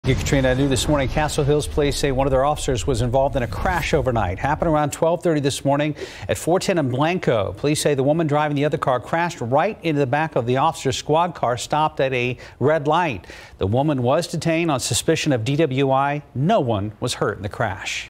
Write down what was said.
Katrina, new this morning, Castle Hills police say one of their officers was involved in a crash overnight. Happened around 12:30 this morning at 410 in Blanco. Police say the woman driving the other car crashed right into the back of the officer's squad car stopped at a red light. The woman was detained on suspicion of DWI. No one was hurt in the crash.